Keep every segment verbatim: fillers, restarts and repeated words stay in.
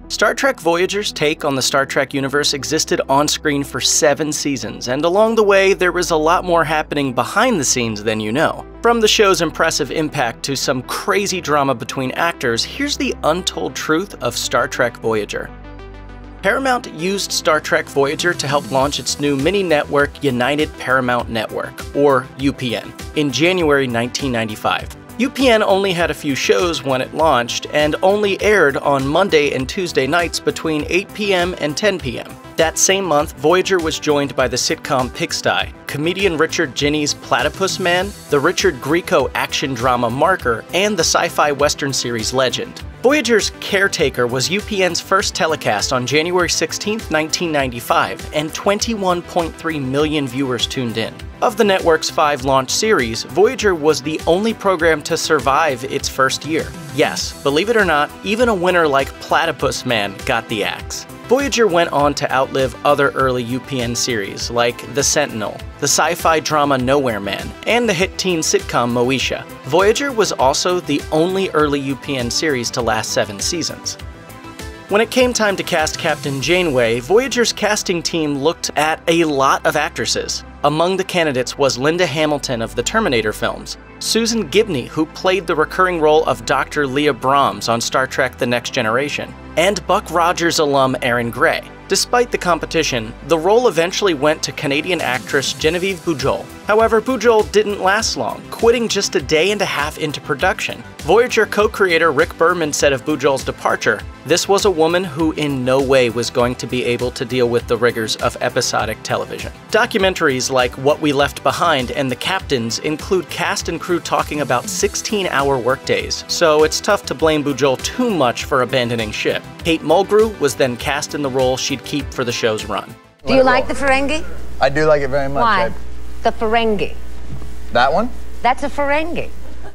Star Trek Voyager's take on the Star Trek universe existed on screen for seven seasons, and along the way, there was a lot more happening behind the scenes than you know. From the show's impressive impact to some crazy drama between actors, here's the untold truth of Star Trek Voyager. Paramount used Star Trek Voyager to help launch its new mini-network United Paramount Network, or U P N, in January nineteen ninety-five. U P N only had a few shows when it launched, and only aired on Monday and Tuesday nights between eight p m and ten p m That same month, Voyager was joined by the sitcom Pigsty, comedian Richard Ginny's Platypus Man, the Richard Grieco action drama Marker, and the sci-fi western series Legend. Voyager's Caretaker was U P N's first telecast on January sixteenth, nineteen ninety-five, and twenty-one point three million viewers tuned in. Of the network's five launch series, Voyager was the only program to survive its first year. Yes, believe it or not, even a winner like Platypus Man got the axe. Voyager went on to outlive other early U P N series like The Sentinel, the sci-fi drama Nowhere Man, and the hit teen sitcom Moesha. Voyager was also the only early U P N series to last seven seasons. When it came time to cast Captain Janeway, Voyager's casting team looked at a lot of actresses. Among the candidates was Linda Hamilton of the Terminator films, Susan Gibney, who played the recurring role of Doctor Leah Brahms on Star Trek The Next Generation, and Buck Rogers alum Erin Gray. Despite the competition, the role eventually went to Canadian actress Genevieve Bujold. However, Bujold didn't last long, quitting just a day and a half into production. Voyager co-creator Rick Berman said of Bujold's departure, "This was a woman who in no way was going to be able to deal with the rigors of episodic television." Documentaries like What We Left Behind and The Captains include cast and crew talking about sixteen hour workdays, so it's tough to blame Bujold too much for abandoning ship. Kate Mulgrew was then cast in the role she'd keep for the show's run. Do you like the Ferengi? I do like it very much. Why? I... The Ferengi. That one? That's a Ferengi.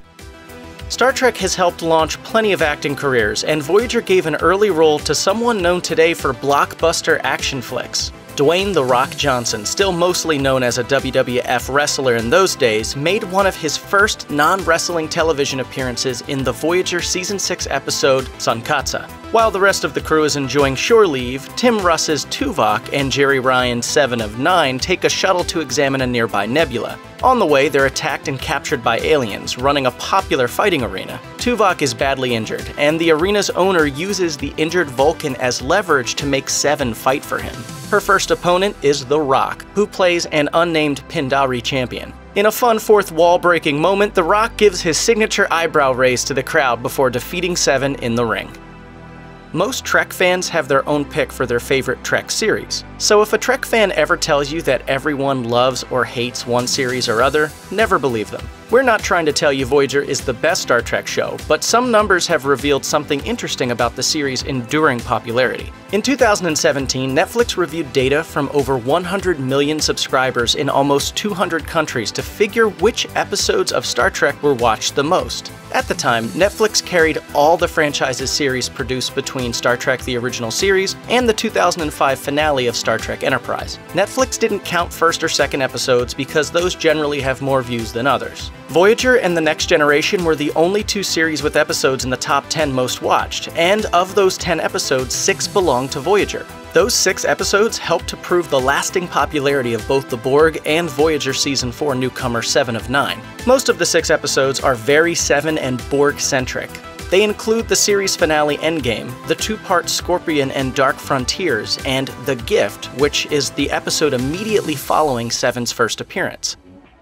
Star Trek has helped launch plenty of acting careers, and Voyager gave an early role to someone known today for blockbuster action flicks. Dwayne "The Rock" Johnson, still mostly known as a W W F wrestler in those days, made one of his first non-wrestling television appearances in the Voyager Season six episode Sunkatsa. While the rest of the crew is enjoying shore leave, Tim Russ's Tuvok and Jerry Ryan's Seven of Nine take a shuttle to examine a nearby nebula. On the way, they're attacked and captured by aliens, running a popular fighting arena. Tuvok is badly injured, and the arena's owner uses the injured Vulcan as leverage to make Seven fight for him. Her first opponent is The Rock, who plays an unnamed Pindari champion. In a fun fourth wall-breaking moment, The Rock gives his signature eyebrow raise to the crowd before defeating Seven in the ring. Most Trek fans have their own pick for their favorite Trek series, so if a Trek fan ever tells you that everyone loves or hates one series or other, never believe them. We're not trying to tell you Voyager is the best Star Trek show, but some numbers have revealed something interesting about the series' enduring popularity. In two thousand seventeen, Netflix reviewed data from over one hundred million subscribers in almost two hundred countries to figure which episodes of Star Trek were watched the most. At the time, Netflix carried all the franchise's series produced between Star Trek: The Original Series and the two thousand five finale of Star Trek Enterprise. Netflix didn't count first or second episodes because those generally have more views than others. Voyager and The Next Generation were the only two series with episodes in the top ten most watched, and of those ten episodes, six belonged to Voyager. Those six episodes helped to prove the lasting popularity of both the Borg and Voyager Season four newcomer Seven of Nine. Most of the six episodes are very Seven and Borg-centric. They include the series finale Endgame, the two-part Scorpion and Dark Frontiers, and The Gift, which is the episode immediately following Seven's first appearance.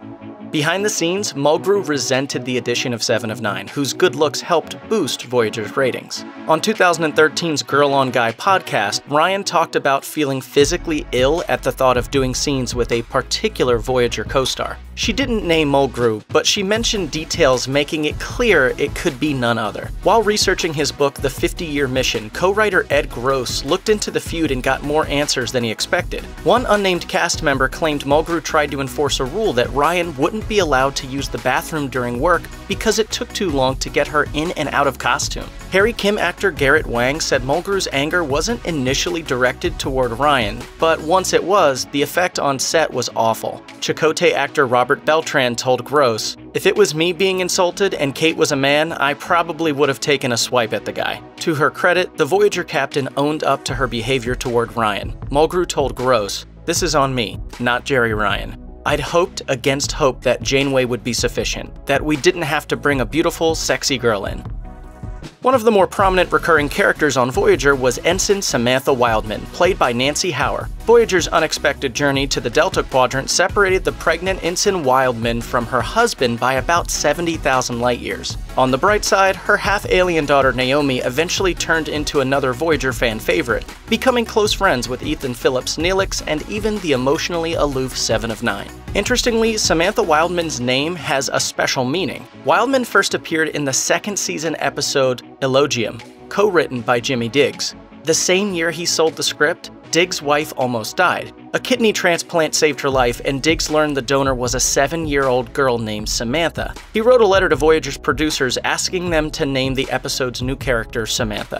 Behind the scenes, Mulgrew resented the addition of Seven of Nine, whose good looks helped boost Voyager's ratings. On two thousand thirteen's Girl on Guy podcast, Ryan talked about feeling physically ill at the thought of doing scenes with a particular Voyager co-star. She didn't name Mulgrew, but she mentioned details making it clear it could be none other. While researching his book The fifty-year Mission, co-writer Ed Gross looked into the feud and got more answers than he expected. One unnamed cast member claimed Mulgrew tried to enforce a rule that Ryan wouldn't be allowed to use the bathroom during work because it took too long to get her in and out of costume. Harry Kim actor Garrett Wang said Mulgrew's anger wasn't initially directed toward Ryan, but once it was, the effect on set was awful. Chakotay actor Robert Robert Beltran told Gross, "If it was me being insulted and Kate was a man, I probably would have taken a swipe at the guy." To her credit, the Voyager captain owned up to her behavior toward Ryan. Mulgrew told Gross, "This is on me, not Jerry Ryan. I'd hoped against hope that Janeway would be sufficient, that we didn't have to bring a beautiful, sexy girl in." One of the more prominent recurring characters on Voyager was Ensign Samantha Wildman, played by Nancy Hauer. Voyager's unexpected journey to the Delta Quadrant separated the pregnant Ensign Wildman from her husband by about seventy thousand light-years. On the bright side, her half-alien daughter Naomi eventually turned into another Voyager fan favorite, becoming close friends with Ethan Phillips' Neelix and even the emotionally aloof Seven of Nine. Interestingly, Samantha Wildman's name has a special meaning. Wildman first appeared in the second season episode Elogium, co-written by Jimmy Diggs. The same year he sold the script, Diggs' wife almost died. A kidney transplant saved her life, and Diggs learned the donor was a seven-year-old girl named Samantha. He wrote a letter to Voyager's producers asking them to name the episode's new character Samantha.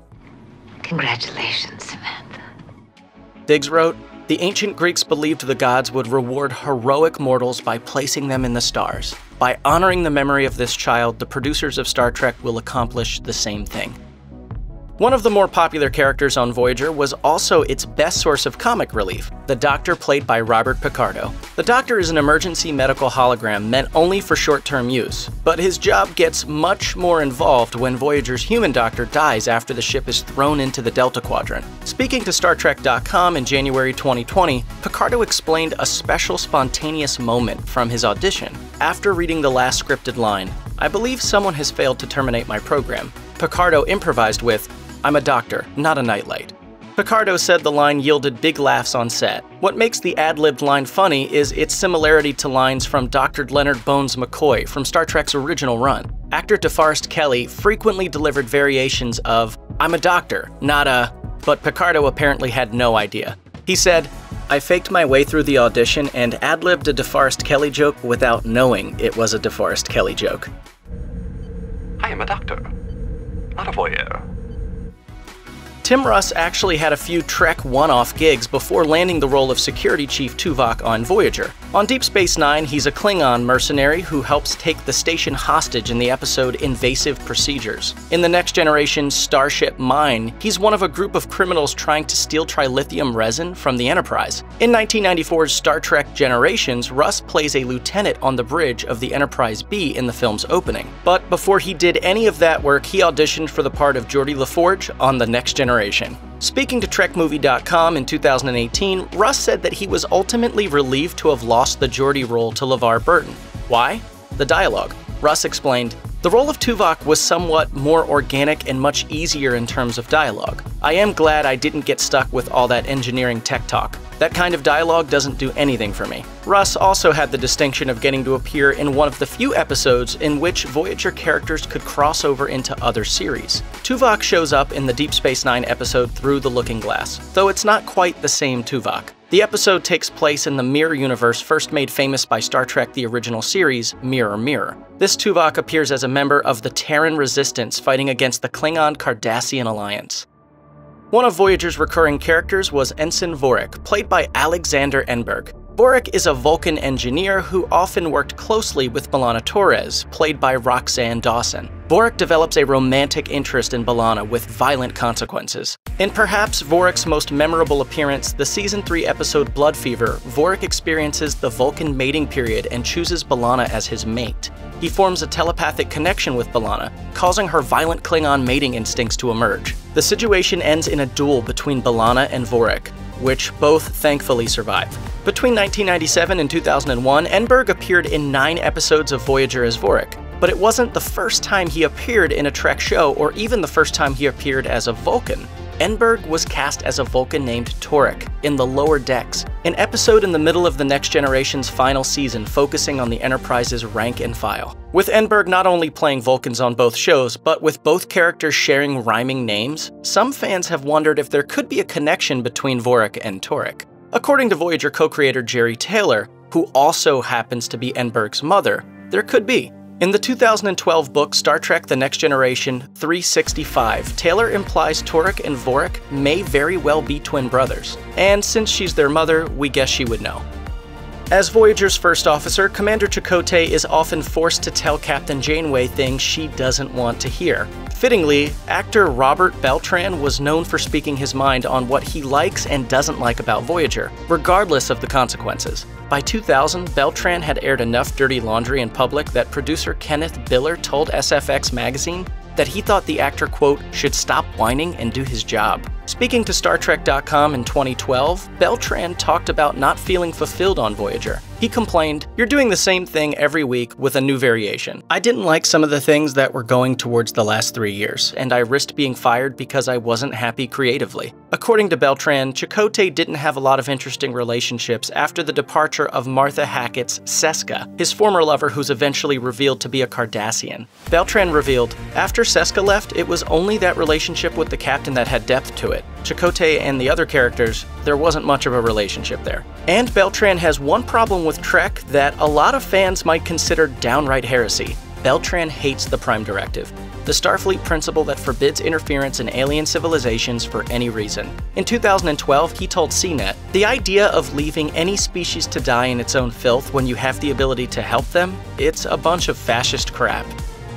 Congratulations, Samantha. Diggs wrote, "The ancient Greeks believed the gods would reward heroic mortals by placing them in the stars. By honoring the memory of this child, the producers of Star Trek will accomplish the same thing." One of the more popular characters on Voyager was also its best source of comic relief, the Doctor played by Robert Picardo. The Doctor is an emergency medical hologram meant only for short-term use, but his job gets much more involved when Voyager's human Doctor dies after the ship is thrown into the Delta Quadrant. Speaking to Star Trek dot com in January twenty twenty, Picardo explained a special spontaneous moment from his audition. After reading the last scripted line, "I believe someone has failed to terminate my program," Picardo improvised with, "I'm a doctor, not a nightlight." Picardo said the line yielded big laughs on set. What makes the ad-libbed line funny is its similarity to lines from Doctor Leonard Bones McCoy from Star Trek's original run. Actor DeForest Kelley frequently delivered variations of, "I'm a doctor, not a," but Picardo apparently had no idea. He said, "I faked my way through the audition and ad-libbed a DeForest Kelley joke without knowing it was a DeForest Kelley joke." I am a doctor, not a voyeur. Tim Russ actually had a few Trek one-off gigs before landing the role of Security Chief Tuvok on Voyager. On Deep Space Nine, he's a Klingon mercenary who helps take the station hostage in the episode Invasive Procedures. In the Next Generation Starship Mine, he's one of a group of criminals trying to steal trilithium resin from the Enterprise. In nineteen ninety-four's Star Trek Generations, Russ plays a lieutenant on the bridge of the Enterprise B in the film's opening. But before he did any of that work, he auditioned for the part of Geordi LaForge on The Next Generation. Speaking to Trek Movie dot com in two thousand eighteen, Russ said that he was ultimately relieved to have lost the Geordi role to LeVar Burton. Why? The dialogue. Russ explained, "The role of Tuvok was somewhat more organic and much easier in terms of dialogue. I am glad I didn't get stuck with all that engineering tech talk. That kind of dialogue doesn't do anything for me." Russ also had the distinction of getting to appear in one of the few episodes in which Voyager characters could cross over into other series. Tuvok shows up in the Deep Space Nine episode Through the Looking Glass, though it's not quite the same Tuvok. The episode takes place in the Mirror universe first made famous by Star Trek the original series, Mirror Mirror. This Tuvok appears as a member of the Terran Resistance fighting against the Klingon Cardassian Alliance. One of Voyager's recurring characters was Ensign Vorik, played by Alexander Enberg. Vorik is a Vulcan engineer who often worked closely with B'Elanna Torres, played by Roxanne Dawson. Vorik develops a romantic interest in B'Elanna with violent consequences. In perhaps Vorik's most memorable appearance, the Season three episode Blood Fever, Vorik experiences the Vulcan mating period and chooses B'Elanna as his mate. He forms a telepathic connection with B'Elanna, causing her violent Klingon mating instincts to emerge. The situation ends in a duel between B'Elanna and Vorik, which both thankfully survive. Between nineteen ninety-seven and two thousand one, Enberg appeared in nine episodes of Voyager as Vorik, but it wasn't the first time he appeared in a Trek show or even the first time he appeared as a Vulcan. Enberg was cast as a Vulcan named Torek in The Lower Decks, an episode in the middle of the Next Generation's final season focusing on the Enterprise's rank and file. With Enberg not only playing Vulcans on both shows, but with both characters sharing rhyming names, some fans have wondered if there could be a connection between Vorik and Torek. According to Voyager co-creator Jerry Taylor, who also happens to be Enberg's mother, there could be. In the two thousand twelve book Star Trek The Next Generation three sixty-five, Taylor implies Torek and Vorik may very well be twin brothers. And since she's their mother, we guess she would know. As Voyager's first officer, Commander Chakotay is often forced to tell Captain Janeway things she doesn't want to hear. Fittingly, actor Robert Beltran was known for speaking his mind on what he likes and doesn't like about Voyager, regardless of the consequences. By two thousand, Beltran had aired enough dirty laundry in public that producer Kenneth Biller told S F X magazine that he thought the actor, quote, should stop whining and do his job. Speaking to Star Trek dot com in twenty twelve, Beltran talked about not feeling fulfilled on Voyager. He complained, "You're doing the same thing every week with a new variation. I didn't like some of the things that were going towards the last three years, and I risked being fired because I wasn't happy creatively." According to Beltran, Chakotay didn't have a lot of interesting relationships after the departure of Martha Hackett's Seska, his former lover who's eventually revealed to be a Cardassian. Beltran revealed, "After Seska left, it was only that relationship with the captain that had depth to it. Chakotay and the other characters, there wasn't much of a relationship there." And Beltran has one problem with Trek that a lot of fans might consider downright heresy. Beltran hates the Prime Directive, the Starfleet principle that forbids interference in alien civilizations for any reason. In two thousand twelve, he told C net, "The idea of leaving any species to die in its own filth when you have the ability to help them, it's a bunch of fascist crap."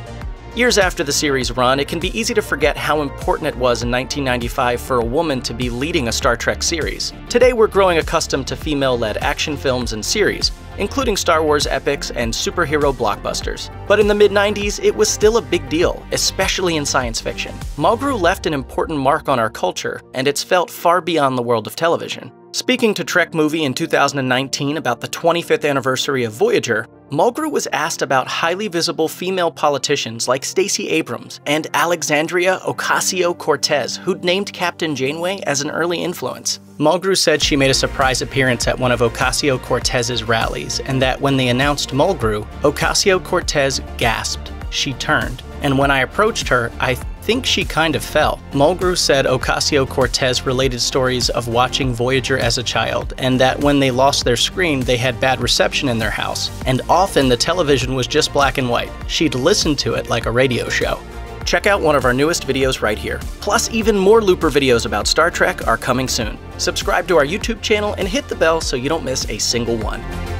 Years after the series' run, it can be easy to forget how important it was in nineteen ninety-five for a woman to be leading a Star Trek series. Today we're growing accustomed to female-led action films and series, including Star Wars epics and superhero blockbusters. But in the mid nineties, it was still a big deal, especially in science fiction. Mulgrew left an important mark on our culture, and it's felt far beyond the world of television. Speaking to Trek Movie in two thousand nineteen about the twenty-fifth anniversary of Voyager, Mulgrew was asked about highly visible female politicians like Stacey Abrams and Alexandria Ocasio-Cortez, who'd named Captain Janeway as an early influence. Mulgrew said she made a surprise appearance at one of Ocasio-Cortez's rallies, and that when they announced Mulgrew, Ocasio-Cortez gasped. She turned, and when I approached her, I think she kind of fell. Mulgrew said Ocasio-Cortez related stories of watching Voyager as a child, and that when they lost their screen, they had bad reception in their house, and often the television was just black and white. She'd listen to it like a radio show. Check out one of our newest videos right here. Plus, even more Looper videos about Star Trek are coming soon. Subscribe to our YouTube channel and hit the bell so you don't miss a single one.